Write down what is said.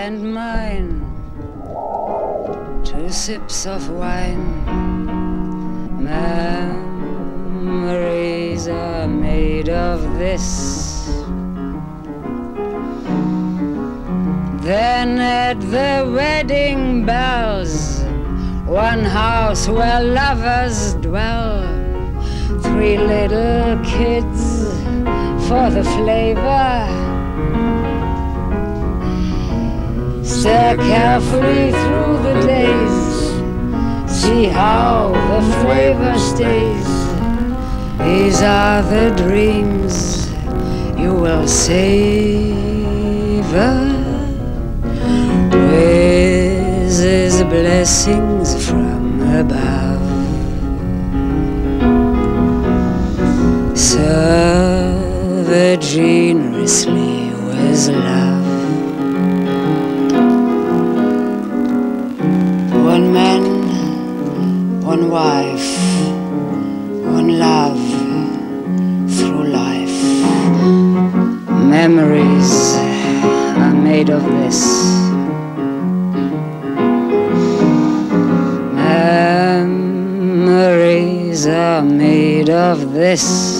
and mine, 2 sips of wine. Memories are made of this. Then at the wedding bells, one house where lovers dwell, 3 little kids for the flavor. Stare carefully through the days, see how the flavor stays. These are the dreams you will savor. With his blessings from above, serve generously with love. One man, one wife, one love through life. Memories are made of this. Memories are made of this.